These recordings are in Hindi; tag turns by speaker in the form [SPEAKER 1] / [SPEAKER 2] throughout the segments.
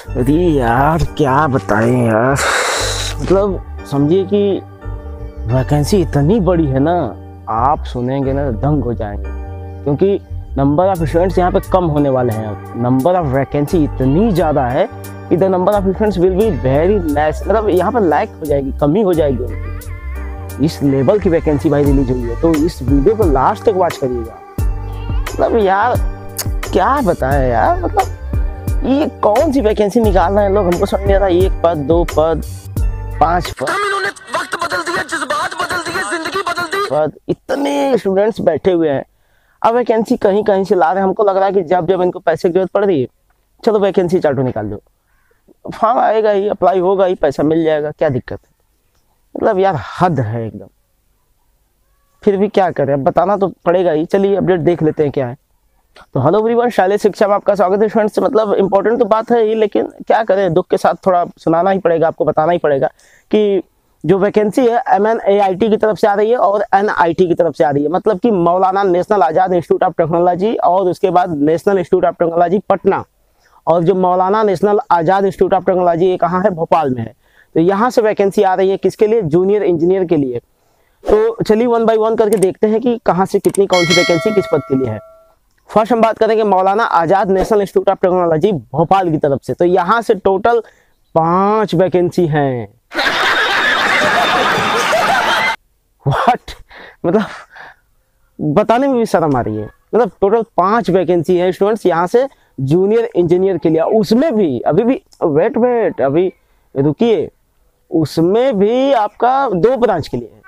[SPEAKER 1] अरे यार क्या बताएं यार, मतलब समझिए कि वैकेंसी इतनी बड़ी है ना, आप सुनेंगे ना दंग हो जाएंगे। क्योंकि नंबर ऑफ स्टूडेंट्स यहाँ पे कम होने वाले हैं। अब नंबर ऑफ वैकेंसी इतनी ज़्यादा है कि the number of students will be very less, मतलब यहाँ पर लैक हो जाएगी, कमी हो जाएगी उनकी। इस लेवल की वैकेंसी भाई रिलीज हुई है, तो इस वीडियो को लास्ट तक वॉच करिएगा। मतलब यार क्या बताएं यार, मतलब ये कौन सी वैकेंसी निकाल रहे हैं लोग, हमको समझ नहीं आ रहा। 1 पद 2 पद 5 पद,
[SPEAKER 2] इन्होंने वक्त बदल दिया, जज्बात बदल दिए, जिंदगी बदल दी।
[SPEAKER 1] पद इतने स्टूडेंट्स बैठे हुए हैं। अब वैकेंसी कहीं कहीं से ला रहे हैं। हमको लग रहा है कि जब जब इनको पैसे की जरूरत पड़ रही है, चलो वैकेंसी चार्टो निकाल दो, फॉर्म आएगा ही, अप्लाई होगा ही, पैसा मिल जाएगा, क्या दिक्कत है। मतलब यार हद है एकदम। फिर भी क्या करें, अब बताना तो पड़ेगा ही। चलिए अपडेट देख लेते हैं क्या है। तो हेलो एवरीवन, शालेय शिक्षा में आपका स्वागत है स्टूडेंट्स। मतलब इंपॉर्टेंट तो बात है ही, लेकिन क्या करें, दुख के साथ थोड़ा सुनाना ही पड़ेगा, आपको बताना ही पड़ेगा कि जो वैकेंसी है MNAIT की तरफ से आ रही है और NIT की तरफ से आ रही है। मतलब कि Maulana national Azad institute of technology और उसके बाद national institute of technology Patna, और जो Maulana national Azad institute of technology ये कहाँ है, भोपाल में है। तो यहाँ से वैकेंसी आ रही है किसके लिए, जूनियर इंजीनियर के लिए। तो चलिए 1 बाय 1 करके देखते हैं कि कहाँ से कितनी कौन सी वैकेंसी किस पद के लिए है। फर्स्ट हम बात करेंगे Maulana Azad national institute of technology Bhopal की तरफ से। तो यहाँ से टोटल 5 वैकेंसी हैं। व्हाट, मतलब बताने में भी शर्म आ रही है। मतलब टोटल 5 वैकेंसी है स्टूडेंट्स यहाँ से जूनियर इंजीनियर के लिए। उसमें भी अभी भी वेट अभी रुकिए, उसमें भी आपका 2 ब्रांच के लिए है।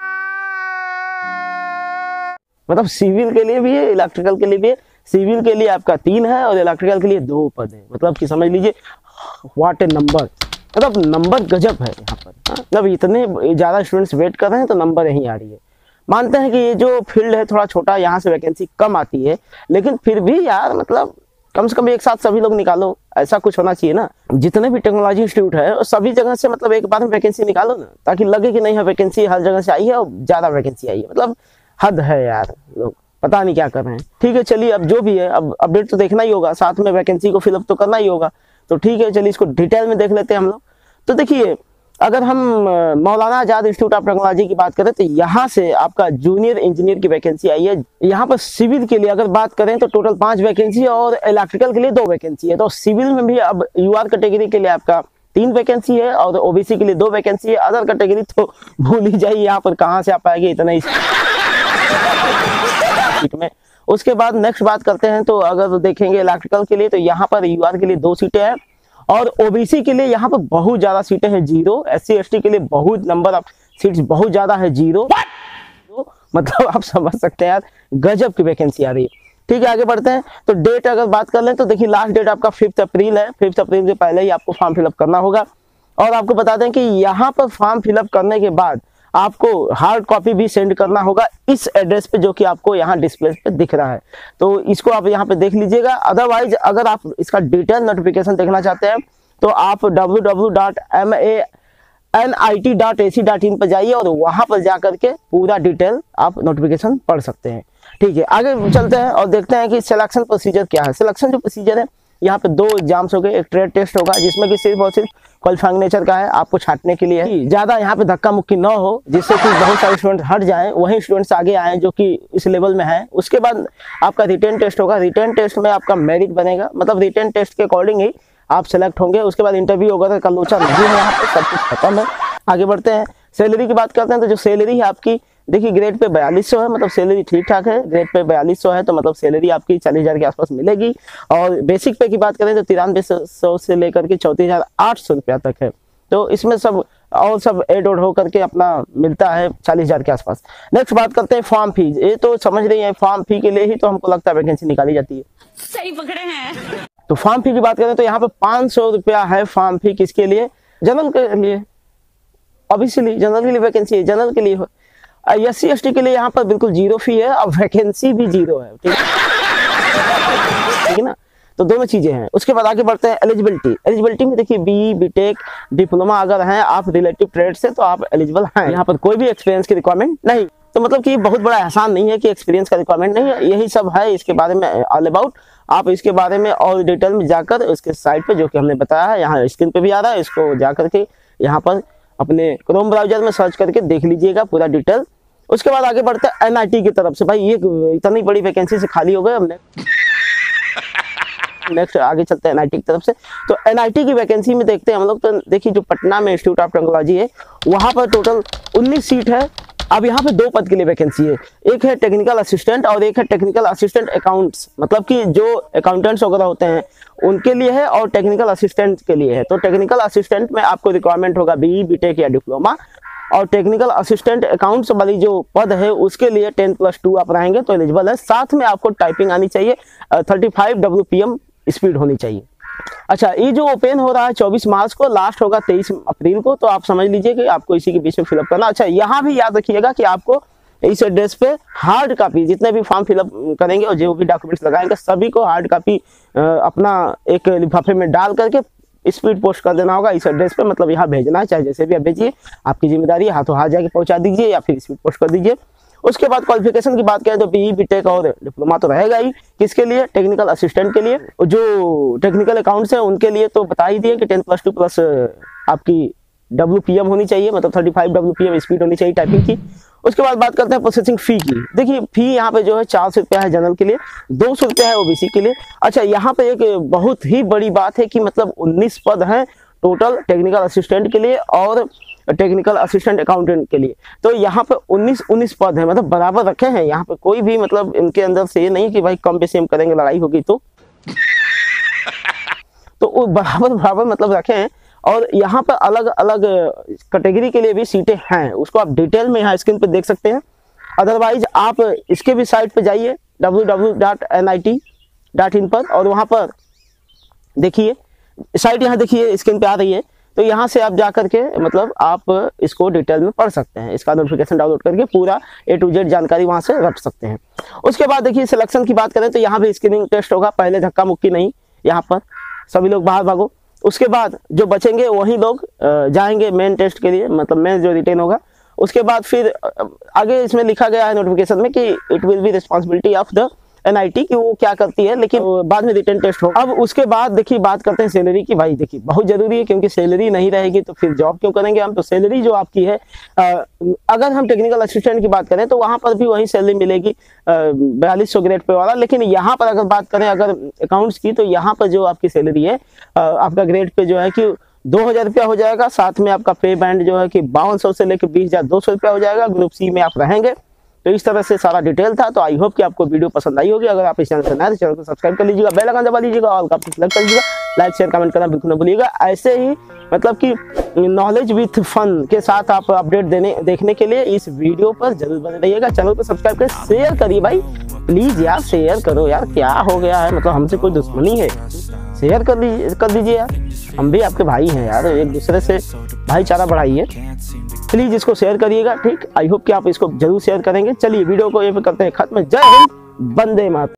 [SPEAKER 1] मतलब सिविल के लिए भी है, इलेक्ट्रिकल के लिए भी है। सिविल के लिए आपका 3 है और इलेक्ट्रिकल के लिए 2 पद है। मतलब कि समझ लीजिए व्हाट ए नंबर, मतलब नंबर गजब है यहाँ पर। मतलब इतने ज़्यादा स्टूडेंट्स वेट कर रहे हैं तो नंबर यहीं आ रही है। मानते हैं कि ये जो फील्ड है थोड़ा छोटा, यहाँ से वैकेंसी कम आती है, लेकिन फिर भी यार मतलब कम से कम एक साथ सभी लोग निकालो, ऐसा कुछ होना चाहिए ना। जितने भी टेक्नोलॉजी इंस्टीट्यूट है सभी जगह से मतलब एक बार में वैकेंसी निकालो ना, ताकि लगे कि नहीं है वैकेंसी हर जगह से आई है और ज़्यादा वैकेंसी आई है। मतलब हद है यार, लोग पता नहीं क्या कर रहे हैं। ठीक है चलिए, अब जो भी है, अब अपडेट तो देखना ही होगा, साथ में वैकेंसी को फिलअप तो करना ही होगा। तो ठीक है चलिए इसको डिटेल में देख लेते हैं हम लोग। तो देखिए, अगर हम Maulana Azad institute of technology की बात करें तो यहाँ से आपका जूनियर इंजीनियर की वैकेंसी आई है। यहाँ पर सिविल के लिए अगर बात करें तो टोटल 5 वैकेंसी है और इलेक्ट्रिकल के लिए 2 वैकेंसी है। तो सिविल में भी अब UR कैटेगरी के लिए आपका 3 वैकेंसी है और OBC के लिए 2 वैकेंसी है। अदर कैटेगरी तो भूल ही जाइए, यहाँ पर कहाँ से आ पाएगी इतना ही में। उसके बाद नेक्स्ट बात करते हैं, तो अगर देखेंगे इलेक्ट्रिकल के लिए तो यहाँ पर UR के लिए 2 सीटें हैं और OBC के लिए यहाँ पर बहुत ज्यादा सीटें हैं, 0। SC ST के लिए बहुत नंबर ऑफ सीट्स बहुत ज्यादा है, 0। तो मतलब आप समझ सकते हैं यार, गजब की वैकेंसी आ रही है। ठीक है आगे बढ़ते हैं। तो डेट अगर बात कर लें तो देखिए लास्ट डेट आपका 5 अप्रैल है। 5 अप्रैल से पहले ही आपको फॉर्म फिलअप करना होगा। और आपको बता दें कि यहाँ पर फॉर्म फिलअप करने के बाद आपको हार्ड कॉपी भी सेंड करना होगा इस एड्रेस पे, जो कि आपको यहाँ डिस्प्ले पे दिख रहा है। तो इसको आप यहाँ पे देख लीजिएगा। अदरवाइज अगर आप इसका डिटेल नोटिफिकेशन देखना चाहते हैं तो आप www.manit.ac.in पर जाइए और वहां पर जाकर के पूरा डिटेल आप नोटिफिकेशन पढ़ सकते हैं। ठीक है आगे चलते हैं और देखते हैं कि सिलेक्शन प्रोसीजर क्या है। सिलेक्शन जो प्रोसीजर है, यहाँ पे 2 एग्जाम्स हो गए, एक ट्रेड टेस्ट होगा जिसमें कि सिर्फ और सिर्फ क्वालिफाइंग नेचर का है, आपको छांटने के लिए है। ज्यादा यहाँ पे धक्का मुक्की न हो, जिससे कि बहुत सारे स्टूडेंट हट जाएं, वही स्टूडेंट्स आगे आए जो कि इस लेवल में हैं। उसके बाद आपका रिटन टेस्ट होगा। रिटन टेस्ट में आपका मेरिट बनेगा, मतलब रिटन टेस्ट के अकॉर्डिंग ही आप सेलेक्ट होंगे। उसके बाद इंटरव्यू होगा, तो लोचा नहीं है, यहाँ पे सब कुछ खत्म है। आगे बढ़ते हैं, सैलरी की बात करते हैं। तो जो सैलरी है आपकी, देखिए ग्रेड पे 4200 है, मतलब सैलरी ठीक ठाक है। ग्रेड पे 4200 है तो मतलब सैलरी आपकी 40,000 के आसपास मिलेगी। और बेसिक पे की बात करें तो 9300 से लेकर के 34,800 रुपया तक है। तो इसमें सब और सब एड ओड हो करके अपना मिलता है 40,000 के आसपास। नेक्स्ट बात करते हैं फॉर्म फीस। ये तो समझ रही है, फॉर्म फी के लिए ही तो हमको लगता है वैकेंसी निकाली जाती है।
[SPEAKER 3] सही पकड़े हैं।
[SPEAKER 1] तो फॉर्म फी की बात करें तो यहाँ पे 500 रुपया है फॉर्म फी। किसके लिए? जनरल के लिए, ऑब्वियसली जनरल के लिए वैकेंसी है, जनरल के लिए। SC ST के लिए यहाँ पर बिल्कुल 0 फी है और वैकेंसी भी 0 है। ठीक है ना। तो दोनों चीजें हैं। उसके बाद आगे बढ़ते हैं एलिजिबिलिटी। एलिजिबिलिटी में देखिए बीई, बीटेक, डिप्लोमा अगर हैं आप रिलेटिव ट्रेड से तो आप एलिजिबल हैं। यहाँ पर कोई भी एक्सपीरियंस की रिक्वायरमेंट नहीं। तो मतलब कि बहुत बड़ा एहसान नहीं है कि एक्सपीरियंस का रिक्वायरमेंट नहीं है, यही सब है इसके बारे में ऑल अबाउट। आप इसके बारे में और डिटेल में जाकर इसके साइट पे जो कि हमने बताया है, यहाँ स्क्रीन पे भी आ रहा है, इसको जाकर के यहाँ पर अपने क्रोम ब्राउजर में सर्च करके देख लीजिएगा पूरा डिटेल। उसके बाद आगे बढ़ते हैं एनआईटी की तरफ से। भाई ये इतनी बड़ी वैकेंसी से खाली हो गए, हमने नेक्स्ट आगे चलते हैं एनआईटी की तरफ से। तो एनआईटी की वैकेंसी में देखते हैं हम लोग। तो देखिए जो पटना में इंस्टीट्यूट ऑफ टेक्नोलॉजी है वहां पर टोटल 19 सीट है। अब यहाँ पे 2 पद के लिए वैकेंसी है, एक है टेक्निकल असिस्टेंट और एक है टेक्निकल असिस्टेंट अकाउंट्स, मतलब कि जो अकाउंटेंट्स वगैरह होते हैं उनके लिए है और टेक्निकल असिस्टेंट के लिए है। तो टेक्निकल असिस्टेंट में आपको रिक्वायरमेंट होगा बीई, बीटेक या डिप्लोमा, और टेक्निकल असिस्टेंट अकाउंट्स वाली जो पद है उसके लिए 10+2 आप रहेंगे तो एलिजिबल है। साथ में आपको टाइपिंग आनी चाहिए, 35 WPM स्पीड होनी चाहिए। अच्छा, ये जो ओपन हो रहा है 24 मार्च को, लास्ट होगा 23 अप्रैल को, तो आप समझ लीजिए कि आपको इसी के बीच में फिलअप करना। अच्छा, यहाँ भी याद रखिएगा कि आपको इस एड्रेस पे हार्ड कॉपी, जितने भी फॉर्म फिलअप करेंगे और जो भी डॉक्यूमेंट्स लगाएंगे सभी को हार्ड कॉपी अपना एक लिफाफे में डाल करके स्पीड पोस्ट कर देना होगा इस एड्रेस पे। मतलब यहाँ भेजना है, चाहे जैसे भी आप भेजिए, आपकी जिम्मेदारी है, हाथों हाथ जाके पहुंचा दीजिए या फिर स्पीड पोस्ट कर दीजिए। उसके बाद क्वालिफिकेशन की बात करें तो बीई, बीटेक और डिप्लोमा तो रहेगा ही। किसके लिए? टेक्निकल असिस्टेंट के लिए। जो टेक्निकल अकाउंट्स हैं उनके लिए तो बता ही दिए कि 10+2 प्लस आपकी WPM होनी चाहिए, मतलब 35 WPM स्पीड होनी चाहिए टाइपिंग की। उसके बाद बात करते हैं प्रोसेसिंग फी की। देखिए फी यहाँ पे जो है 400 रुपया है जनरल के लिए, 200 रुपया है ओबीसी के लिए। अच्छा, यहाँ पे एक बहुत ही बड़ी बात है कि मतलब 19 पद हैं टोटल टेक्निकल असिस्टेंट के लिए और टेक्निकल असिस्टेंट अकाउंटेंट के लिए। तो यहाँ पे 19 पद हैं, मतलब बराबर रखे हैं। यहाँ पे कोई भी मतलब इनके अंदर से ये नहीं कि भाई कम बेसी हम करेंगे लड़ाई होगी तो वो बराबर मतलब रखे हैं। और यहाँ पर अलग अलग कैटेगरी के लिए भी सीटें हैं, उसको आप डिटेल में यहाँ स्क्रीन पे देख सकते हैं। अदरवाइज आप इसके भी साइट पे जाइए www.nit.in पर, और वहाँ पर देखिए साइट यहाँ देखिए स्क्रीन पे आ रही है। तो यहाँ से आप जा करके मतलब आप इसको डिटेल में पढ़ सकते हैं, इसका नोटिफिकेशन डाउनलोड करके पूरा A to Z जानकारी वहाँ से रख सकते हैं। उसके बाद देखिए सिलेक्शन की बात करें तो यहाँ भी स्क्रीनिंग टेस्ट होगा, पहले धक्का मुक्की नहीं, यहाँ पर सभी लोग बाहर भागो। उसके बाद जो बचेंगे वही लोग जाएंगे मेन टेस्ट के लिए, मतलब मेन जो रिटेन होगा। उसके बाद फिर आगे इसमें लिखा गया है नोटिफिकेशन में कि it will be responsibility of the NIT कि वो क्या करती है, लेकिन बाद में रिटन टेस्ट होगा। अब उसके बाद देखिए बात करते हैं सैलरी की। भाई देखिए बहुत जरूरी है, क्योंकि सैलरी नहीं रहेगी तो फिर जॉब क्यों करेंगे हम। तो सैलरी जो आपकी है, अगर हम टेक्निकल असिस्टेंट की बात करें तो वहां पर भी वही सैलरी मिलेगी 4200 ग्रेड पे वाला। लेकिन यहाँ पर अगर बात करें अगर अकाउंट्स की, तो यहाँ पर जो आपकी सैलरी है आपका ग्रेड पे जो है कि 2000 रुपया हो जाएगा। साथ में आपका पे बैंड जो है कि 5200 से लेकर 20,200 रुपया हो जाएगा। ग्रुप सी में आप रहेंगे। तो इस तरह से सारा डिटेल था। तो आई होप कि आपको वीडियो पसंद आई होगी। अगर आप इस चैनल से नए हैं तो चैनल को सब्सक्राइब कर लीजिएगा, बेल आइकन दबा लीजिएगा और आप सेलेक्ट कर लीजिएगा। लाइक शेयर कमेंट करना बिल्कुल न भूलिएगा। ऐसे ही मतलब कि नॉलेज विथ फन के साथ आप अपडेट देखने के लिए इस वीडियो पर जरूर बने रहिएगा। चैनल को सब्सक्राइब कर शेयर करिए भाई, प्लीज यार शेयर करो यार, क्या हो गया है, मतलब हमसे कोई दुश्मनी है? शेयर कर दीजिए यार, हम भी आपके भाई हैं यार, एक दूसरे से भाईचारा बढ़ाइए। प्लीज इसको शेयर करिएगा, ठीक। आई होप कि आप इसको जरूर शेयर करेंगे। चलिए वीडियो को ये पे करते हैं खत्म। जय हिंद, वंदे मातरम।